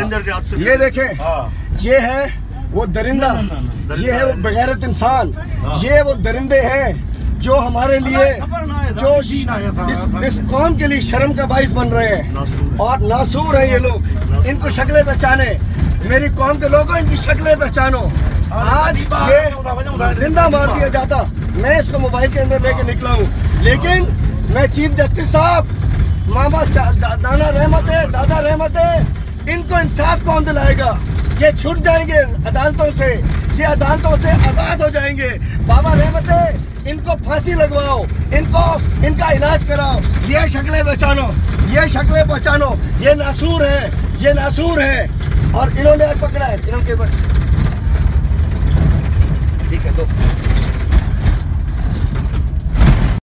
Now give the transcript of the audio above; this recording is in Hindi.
ये देखें, ये है वो दरिंदा, ये है वो बेगैरत इंसान, ये वो दरिंदे हैं जो हमारे लिए, जो इस कौम के लिए शर्म का बाइस बन रहे हैं और नासूर हैं ये लोग। इनको शक्लें पहचाने, मेरी कौम के लोगों इनकी शक्लें पहचानो। आज ये जिंदा मार दिया जाता, मैं इसको मोबाइल के अंदर लेके निकला हूँ, लेकिन मैं चीफ जस्टिस साहब, मामा दादा रहमत है, इनको इंसाफ कौन दिलाएगा? ये छूट जाएंगे अदालतों से, ये अदालतों से आजाद हो जाएंगे। बाबा रहमत है, इनको फांसी लगवाओ, इनका इलाज कराओ। ये शक्लें पहचानो, ये शक्लें पहचानो, ये नासूर है और इन्होंने पकड़ा है, इन्होंने ठीक है तो